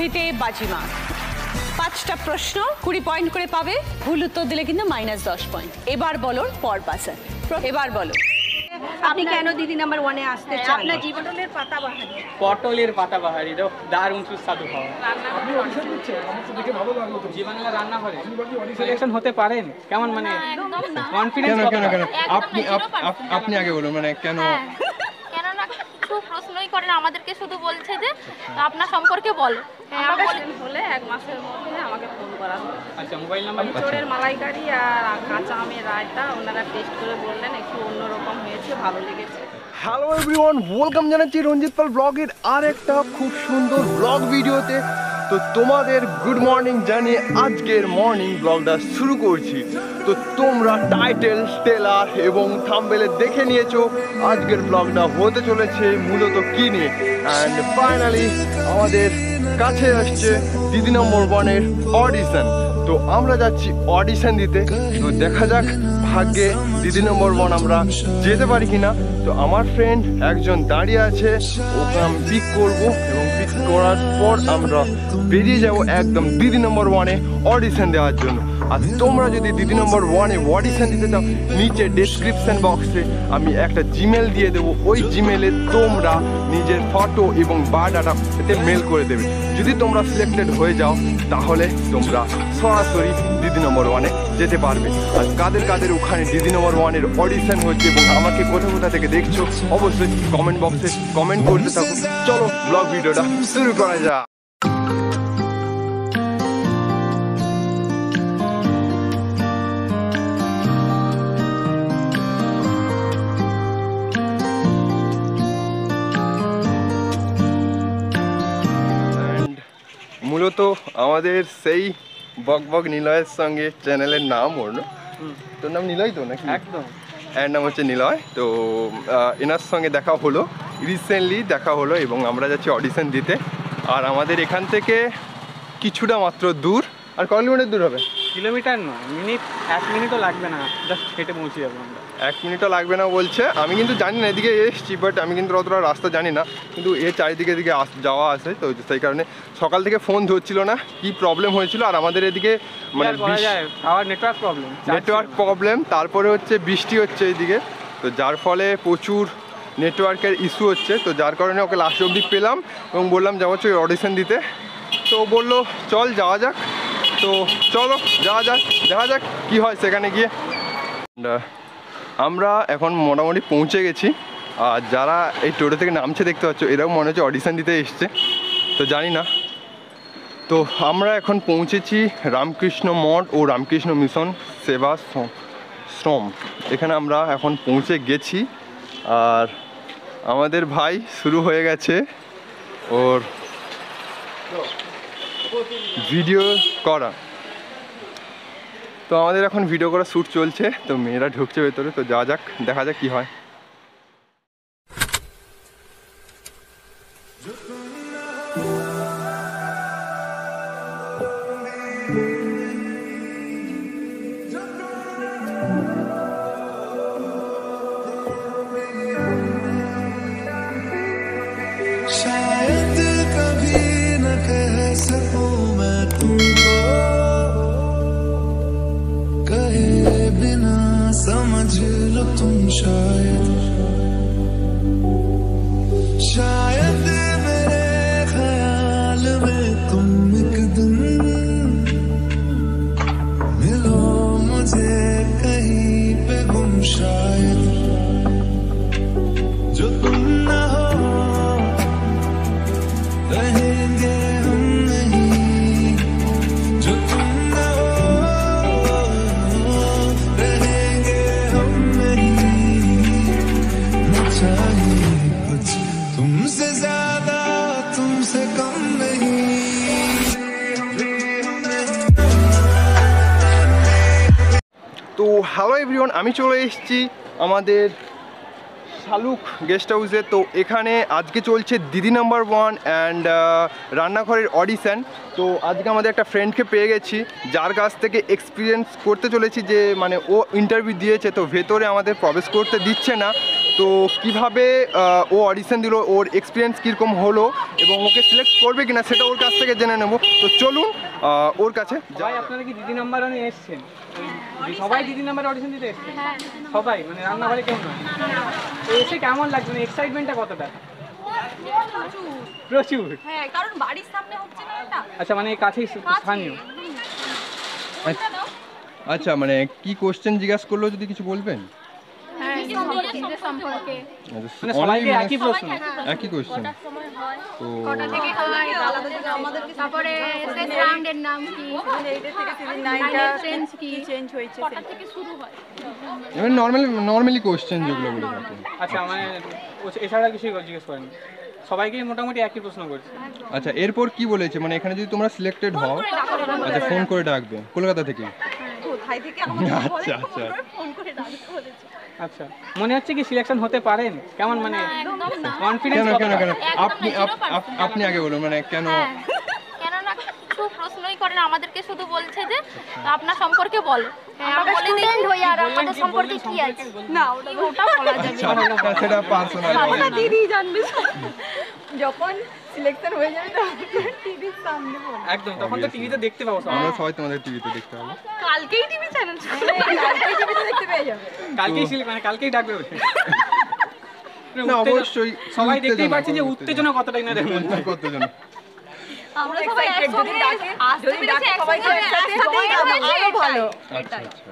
জিতে বাজিমা। 5টা প্রশ্ন 20 পয়েন্ট করে পাবে, ভুল উত্তর দিলে কিন্তু -10 পয়েন্ট। এবার বলো পর পাসার, এবার বলো আপনি কেন দিদি নাম্বার 1 এ আসতে চান? আপনার জীবনের পাতাবাহারি। পটলের পাতাবাহারি দারুণ সুস্বাদু খাওয়া। আপনি অডিশন দিচ্ছেন, আমার তো দেখে ভালো লাগলো। তো জীবনলা রান্না করে সিলেকশন হতে পারেন কেমন, মানে কনফিডেন্স কেন আপনি আগে বলুন, মানে কেন কেন না কিছু প্রশ্নই করেন, আমাদেরকে শুধু বলছে যে আপনার সম্পর্কে বলো। আমরা বলে 1 মাসের মধ্যে আমাকে ফোন করা হলো। আচ্ছা, মোবাইল নাম্বার? চোরের মালাইকারি আর কাঁচা আমের রায়তা ওনারা টেস্ট করে বললেন একটু অন্যরকম হয়েছে, ভালো লেগেছে। হ্যালো এভরিওয়ান, ওয়েলকাম জানাচ্ছি রঞ্জিত পাল ব্লগের আর একটা খুব সুন্দর ব্লগ ভিডিওতে। তো তোমাদের গুড মর্নিং জানিয়ে আজকের মর্নিং ব্লগটা শুরু করছি। তো তোমরা টাইটেল, ট্রেলার এবং থাম্বনেলে দেখে নিয়েছো আজকের ব্লগটা হতে চলেছে মূলত কী নিয়ে। অ্যান্ড ফাইনালি আমাদের কাছে আসছে দিদি নম্বর 1 এর অডিশন। তো আমরা যাচ্ছি অডিশন দিতে। তো দেখা যাক ভাগ্যে দিদি নম্বর 1 আমরা যেতে পারি কিনা। তো আমার ফ্রেন্ড একজন দাঁড়িয়ে আছে, ওকে আমি পিক করবো এবং পিক করার পর আমরা বেরিয়ে যাব একদম দিদি নম্বর 1 এ অডিশন দেওয়ার জন্য। আর তোমরা যদি দিদি নম্বর 1 এ অডিশন দিতে চাও, নিচে ডেসক্রিপশন বক্সে আমি একটা জিমেল দিয়ে দেবো। ওই জিমেলে তোমরা নিজের ফটো এবং বায়োডাটা এতে মেল করে দেবে। যদি তোমরা সিলেক্টেড হয়ে যাও তাহলে তোমরা সরাসরি দিদি নম্বর 1 এ যেতে পারবে। আর কাদের কাদের ওখানে দিদি নম্বর 1 এর অডিশন হচ্ছে এবং আমাকে কোথা কোথা থেকে দেখছো অবশ্যই কমেন্ট বক্সে কমেন্ট করতে থাকো। চলো ব্লগ ভিডিওটা শুরু করা যাক। মূলত আমাদের সেই বক নিলয়ের সঙ্গে চ্যানেলের নাম ওর না, তোর নাম নিলয় তো নাকি? একদম, এর নাম হচ্ছে নিলয়। তো এনার সঙ্গে দেখা হলো, রিসেন্টলি দেখা হলো এবং আমরা যাচ্ছি অডিশন দিতে। আর আমাদের এখান থেকে কিছুটা মাত্র দূর। আর কত কিলোমিটার দূর হবে? কিলোমিটার নয়, মিনিট, 1 মিনিটও লাগবে না, জাস্ট হেঁটে পৌঁছে যাবো আমরা। 1 মিনিটও লাগবে না বলছে। আমি কিন্তু জানি না, এদিকে এসেছি বাট আমি কিন্তু অতটা রাস্তা জানি না, কিন্তু এর চারিদিকে যাওয়া আসে। তো সেই কারণে সকাল থেকে ফোন ধরছিল না, কি প্রবলেম হয়েছিল। আর আমাদের এদিকে মানে নেটওয়ার্ক প্রবলেম, তারপরে হচ্ছে বৃষ্টি হচ্ছে এইদিকে, তো যার ফলে প্রচুর নেটওয়ার্কের ইস্যু হচ্ছে। তো যার কারণে ওকে লাস্ট অবধি পেলাম এবং বললাম যাবো চল অডিশন দিতে। তো বললো চল যাওয়া যাক। তো চলো যাওয়া যাক, দেখা যাক কী হয় সেখানে গিয়ে। আমরা এখন মোটামুটি পৌঁছে গেছি। আর যারা এই টোটো থেকে নামছে দেখতে পাচ্ছ, এরাও মনে হচ্ছে অডিশন দিতে এসছে, তো জানি না। তো আমরা এখন পৌঁছেছি রামকৃষ্ণ মঠ ও রামকৃষ্ণ মিশন সেবাশ্রম, এখানে আমরা এখন পৌঁছে গেছি। আর আমাদের ভাই শুরু হয়ে গেছে ওর ভিডিও করা। তো আমাদের এখন ভিডিও করা শ্যুট চলছে। তো মেয়েরা ঢুকছে ভেতরে, তো যাওয়া যাক, দেখা যাক কি হয়। शायद कभी न कह सकूं मैं तुमको, कहे बिना समझ लो तुम। शायद मेरे ख्याल में तुम एक दिन मिलो मुझे कहीं पे गुम। शायद जो तुम ना हो रहेंगे हम नहीं, जो तुम ना हो रहेंगे हम नहीं। न चाहिए कुछ तुमसे ज्यादा, तुमसे कम नहीं। তো হ্যালো এভরিওয়ান, আমি চলে এসেছি আমাদের শালুক গেস্ট হাউসে। তো এখানে আজকে চলছে দিদি নাম্বার 1 অ্যান্ড রান্নাঘরের অডিশন। তো আজকে আমাদের একটা ফ্রেন্ডকে পেয়ে গেছি, যার কাছ থেকে এক্সপিরিয়েন্স করতে চলেছি যে মানে ও ইন্টারভিউ দিয়েছে। তো ভেতরে আমাদের প্রবেশ করতে দিচ্ছে না, তো কিভাবে ও অডিশন দিল, ওর এক্সপিরিয়েন্স কীরকম হলো এবং ওকে সিলেক্ট করবে কিনা সেটা ওর কাছ থেকে জেনে নেব। তো চলুন ওর কাছে। সবাই আপনারা কি দিদি নাম্বার ওয়ানে এসেছেন? সবাই দিদি নাম্বার অডিশন দিতে এসেছেন? সবাই মানে রান্নাঘরে কেউ নয়? তো এসে কেমন লাগছে, মানে এক্সাইটমেন্টটা কতটা? প্রচুর। হ্যাঁ, কারণ বাড়ির সামনে হচ্ছে না এটা। আচ্ছা, মানে কাছেই স্থানীয়। আচ্ছা, মানে কি কোশ্চেন জিজ্ঞাসা করলো যদি কিছু বলবেন? সম্পর্কে মানে সবাইকে একই প্রশ্ন? একই কোশ্চেন। তো কটা থেকে হয়, তারপরে শেষ রাউন্ডের নাম কি, চেঞ্জ কি, চেঞ্জ হয়েছে, কটা থেকে শুরু হয়, এবার নর্মালি কোশ্চেন যেগুলো বলে থাকে। আচ্ছা, মানে এছাড়া কিছুই জিজ্ঞেস করেন? সবাইকেই মোটামুটি একই প্রশ্ন করছে। আচ্ছা, এরপর কি বলেছে, মানে এখানে যদি তোমরা সিলেক্টেড হও, আচ্ছা ফোন করে ডাকবে কলকাতা থেকে? কোথায় থেকে আমাদের আচ্ছা আচ্ছা ফোন করে ডাকতে বলেছে। আচ্ছা, মনে হচ্ছে কি সিলেকশন হতে পারেন? কেমন মানে কনফিডেন্স? কেন কেন কেন আপনি আগে বলুন, মানে কেন? কেননা কিছু প্রশ্নই করে না, আমাদেরকে শুধু বলছে যে আপনার সম্পর্কে বলো, আমরা বলে দিই হই আর আমাদের সম্পর্কে কি আছে না, ওটা বলা যাবে আচ্ছা, সেটা পার্সোনাল ওটা দিদি জানবে। যখন সিলেকশন হয়ে যাবে তখন টিভির সামনে বলবো। একদম, তখন তো টিভিতে দেখতে পাবো। আমরা সবাই তোমাদের টিভিতে দেখতে হবে। কালকেই টিভি চ্যানেল কালকেই টিভিতে দেখতে পেয়ে যাবে। কালকেই মানে কালকেই ডাকবে ওঠে। না অবশ্যই সবাই দেখতেই পাচ্ছি যে উত্তেজনা কতটাই না, দেখুন কতজন। আমরা সবাই একসাথে ডাকে, যদি ডাকে সবাইকে একসাথে আরো ভালো। আচ্ছা আচ্ছা।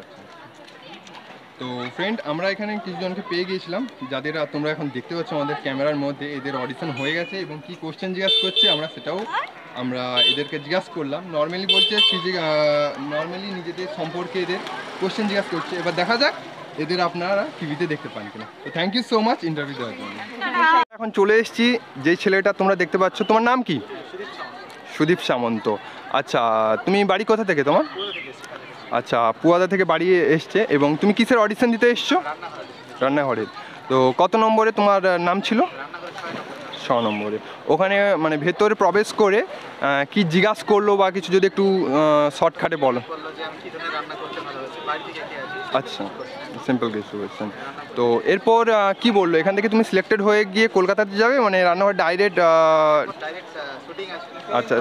তো ফ্রেন্ড, আমরা এখানে কিছুজনকে পেয়ে গিয়েছিলাম যাদের তোমরা এখন দেখতে পাচ্ছ আমাদের ক্যামেরার মধ্যে। এদের অডিশন হয়ে গেছে এবং কি কোশ্চেন জিজ্ঞাসা করছে আমরা এদেরকে জিজ্ঞাসা করলাম। নর্মালি বলছে নর্মালি নিজেদের সম্পর্কে এদের কোশ্চেন জিজ্ঞাসা করছে। এবার দেখা যাক এদের আপনারা টিভিতে দেখতে পান কিনা। তো thank you so much interview দেওয়ার জন্য। এখন চলে এসেছি যেই ছেলেটা তোমরা দেখতে পাচ্ছ। তোমার নাম কি? সুদীপ সামন্ত। আচ্ছা, তুমি বাড়ি কোথা থেকে তোমার? আচ্ছা, পুয়াদা থেকে বাড়ি এসছে। এবং তুমি কিসের অডিশন দিতে এসছো? রান্নাঘরের। তো কত নম্বরে তোমার নাম ছিল? 6 নম্বরে। ওখানে মানে ভেতরে প্রবেশ করে কি জিজ্ঞাসা করলো বা কিছু যদি একটু শর্টকাটে বলো। আচ্ছা, সিম্পল কিছু কোয়েশ্চেন। তো এরপর কি বললো, এখান থেকে তুমি সিলেক্টেড হয়ে গিয়ে কলকাতাতে যাবে, মানে রান্নাঘর ডাইরেক্ট? আচ্ছা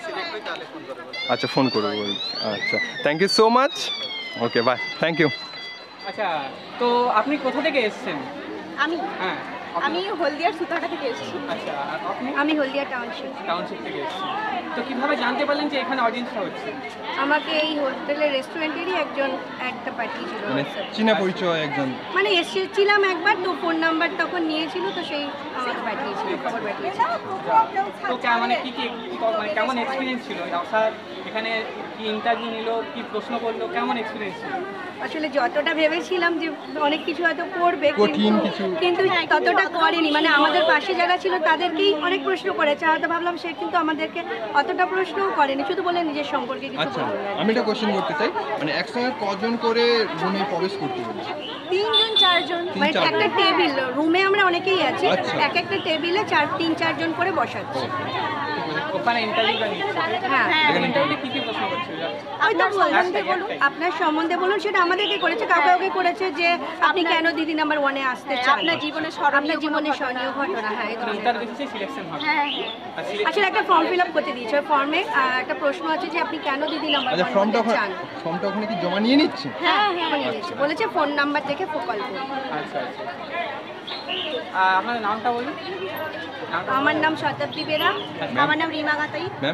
আচ্ছা, ফোন করবো বলছি। আচ্ছা, thank you so much. Okay, bye, thank you. আচ্ছা, তো আপনি কোথা থেকে এসেছেন? হ্যাঁ, আমি হলদিয়ার সুতাটা থেকে এসেছি। আচ্ছা, আর আপনি? আমি হলদিয়া টাউনশিপ থেকে এসেছেন। তো কিভাবে জানতে পারলেন যে এখানে অডিয়েন্সটা হচ্ছে? আমাকে এই হোটেলের রেস্টুরেন্টেরই একজন একটা পাঠিয়েছিল, মানে চীনা পরিচয় একজন। মানে এসেছিলাম একবার, তো ফোন নাম্বার তখন নিয়েছিল, তো সেই আমাকে পাঠিয়েছিল, খবর পাঠিয়েছিল। তো মানে কি মানে কেমন এক্সপিরিয়েন্স ছিল আসার? এখানে কি ইন্টারভিউ নিল, কি প্রশ্ন করলো, কেমন এক্সপিরিয়েন্স ছিল? আসলে যতটা ভেবেছিলাম যে অনেক কিছু হয়তো করবে, কঠিন কিছু, কিন্তু ততটা করেনি। মানে আমাদের পাশে যারা ছিল তাদেরকেই অনেক প্রশ্ন করেছে, হয়তো ভাবলাম সে কিন্তু আমাদেরকে অতটা প্রশ্নও করেনি, শুধু বলে নিজের সম্পর্কে কিছু আচ্ছা, বললেন। আমি একটা কোশ্চেন করতে চাই, মানে একসঙ্গে কজন করে রুমে প্রবেশ করতে বলছে? 3 জন 4 জন, মানে একটা টেবিল, রুমে আমরা অনেকেই আছি, আচ্ছা। এক একটা টেবিলে 3-4 জন করে বসাচ্ছি। ওখানে ইন্টারভিউটা নিচ্ছে? হ্যাঁ, এখানে ইন্টারভিউতে কি কি প্রশ্ন করছিল? আপনার সম্বন্ধে বলুন, সেটা আমাদেরকে করেছে, কাউকে কাউকে করেছে যে আপনি কেন দিদি নাম্বার 1-এ আসতে চান, আপনার জীবনে স্মরণীয় ঘটনা। হ্যাঁ, তার বেসিসে সিলেকশন হবে। আসলে একটা ফর্ম ফিল আপ করতে দিয়েছে, ফর্মে একটা প্রশ্ন আছে যে আপনি কেন দিদি নাম্বার 1 চান। ফর্মটা ওখানে কি জমা নিয়ে নিচ্ছে? হ্যাঁ, বলেছে ফোন নাম্বার দেখে কল করুন। আচ্ছা আচ্ছা, আপনার নামটা বলুন। আমার নাম শতাব্দী বেরা। আমার নাম রিমা গাতাই। ম্যাম?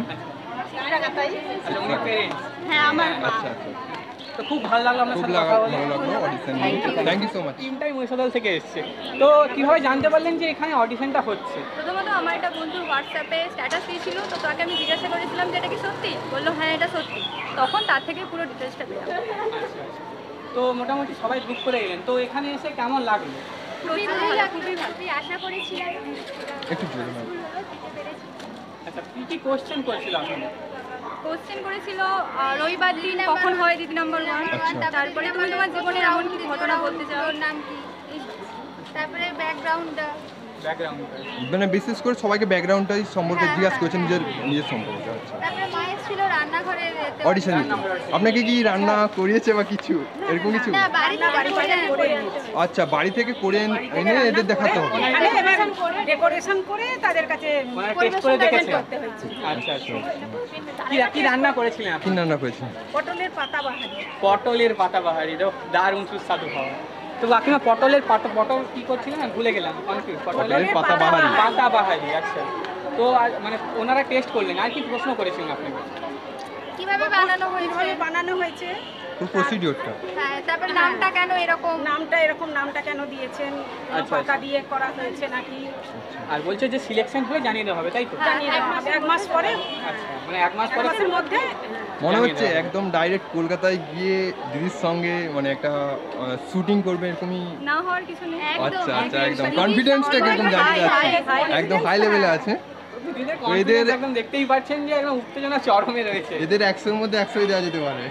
আচ্ছা, উনি পেরেন্টস? হ্যাঁ, আমার আচ্ছা আচ্ছা, তো খুব ভালো লাগলো আপনার সাথে কথা বলে। ভালো লাগলো audition. Thank you so much. টিমটাই মহিষাদল থেকে এসেছে। তো কিভাবে জানতে পারলেন যে এখানে অডিশনটা হচ্ছে? প্রথমত আমার একটা বন্ধু হোয়াটসঅ্যাপে স্ট্যাটাস দিয়েছিল, তো তাকে আমি জিজ্ঞাসা করেছিলাম যে এটা কি সত্যি, বললো হ্যাঁ এটা সত্যি। তখন তার থেকে পুরো ডিটেলসটা পেলাম। আচ্ছা, তো মোটামুটি সবাই গ্রুপ করে এলেন, তো এখানে এসে কেমন লাগলো? খুবই ভালো, খুবই আশা করেছিলাম। একটু জোরে ম্যাম। আচ্ছা, কি কোশ্চেন করেছিল আপনাদের? কোশ্চেন করেছিল রবিবার দিন কখন হয় দিদি নাম্বার 1, তারপরে তুমি তোমার জীবনের এমন কি ঘটনা বলতে চাও, নাম কি, তারপরে ব্যাকগ্রাউন্ডটা। মানে বিশেষ করে সবাইকে ব্যাকগ্রাউন্ডটাই সম্পর্কে জিজ্ঞাসা করেছেন, নিজের সম্পর্কে। আচ্ছা, তারপরে মায়ের ছিল রান্নাঘরে অডিশন আপনাকে কি রান্না করিয়েছে বা কিছু এরকম কিছু? না বাড়ি করে আচ্ছা, বাড়ি থেকে করে এনে এদের দেখাতে হবে। ডেকোরেশন করে তাদের কাছে টেস্ট করে দেখেছেন? আচ্ছা আচ্ছা। কি রান্না করেছিলেন আপনি? কি রান্না করেছেন? পটলের পাতা বাহারি। পটলের পাতা বাহারি, দারুণ সুস্বাদু খাওয়া। তো কাকিমা পটল কি করছিলেন না ভুলে গেলাম, কনফিউজ। পটলের পাতা বাহারি। পাতা বাহারি, আচ্ছা। তো মানে ওনারা টেস্ট করলেন, আর কি প্রশ্ন করেছিলেন আপনাকে? কিভাবে বানানো হয়েছে পুরো প্রসিডিওরটা। হ্যাঁ, তারপর নামটা কেন এরকম, নামটা কেন দিয়েছেন, আচ্ছা, পাতা দিয়ে করা হয়েছে নাকি। আর বলছে যে সিলেকশন হয়ে জানিয়ে দেওয়া হবে, তাই তো? জানিয়ে দেওয়া হবে 1 মাস পরে। আচ্ছা, মানে 1 মাস পরে মাসের মধ্যে মনে হচ্ছে একদম ডাইরেক্ট কলকাতায় গিয়ে দিদির সঙ্গে মানে একটা শুটিং করবে এরকমই। না হওয়ার কিছু নেই। আচ্ছা আচ্ছা, একদম কনফিডেন্সটা একদম জানতে যাচ্ছে, একদম হাই লেভেলে আছে। এদের একদম দেখতেই পাচ্ছেন যে একদম উত্তেজনা চরমে রয়েছে। এদের 100-এর মধ্যে 100ই দেওয়া যেতে পারে।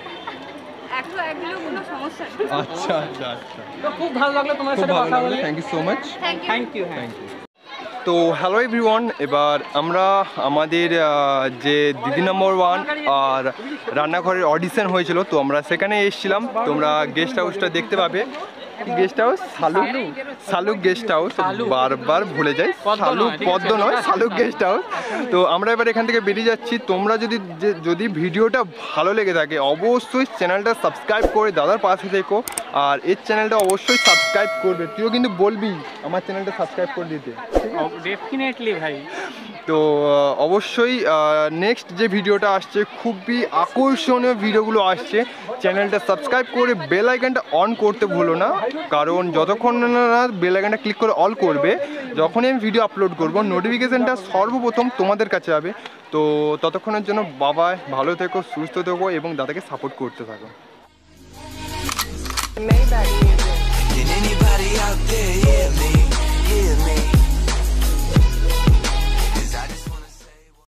কোনো সমস্যা নেই। আচ্ছা আচ্ছা আচ্ছা, তো খুব ভালো লাগলো তোমার খুব সাথে ভালো কথা লাগলো, বলে। Thank you so much. Thank you. তো হ্যালো এভরিওয়ান, এবার আমরা আমাদের যে দিদি নম্বর 1 আর রান্নাঘরের অডিশন হয়েছিল, তো আমরা সেখানে এসেছিলাম। তোমরা গেস্ট হাউসটা দেখতে পাবে। Guest house Shaluk guest house, বারবার ভুলে যাই, পদ্ম নয় শালুক গেস্ট হাউস। তো আমরা এবার এখান থেকে বেরিয়ে যাচ্ছি। তোমরা যদি ভিডিওটা ভালো লেগে থাকে অবশ্যই চ্যানেলটা সাবস্ক্রাইব করে দাদার পাশে থেকো, আর এর চ্যানেলটা অবশ্যই সাবস্ক্রাইব করবে। তুইও কিন্তু বলবি আমার চ্যানেলটা সাবস্ক্রাইব করে দিতে। ডেফিনেটলি ভাই। তো অবশ্যই নেক্সট যে ভিডিওটা আসছে, খুবই আকর্ষণীয় ভিডিওগুলো আসছে। চ্যানেলটা সাবস্ক্রাইব করে বেল আইকনটা অন করতে ভুলো না, কারণ যতক্ষণ না বেল আইকনটা ক্লিক করে অল করবে, যখনই আমি ভিডিও আপলোড করব নোটিফিকেশানটা সর্বপ্রথম তোমাদের কাছে যাবে। তো ততক্ষণের জন্য বাবাই, ভালো থেকো, সুস্থ থেকো এবং দাদাকে সাপোর্ট করতে থাকো। Can anybody out there hear me?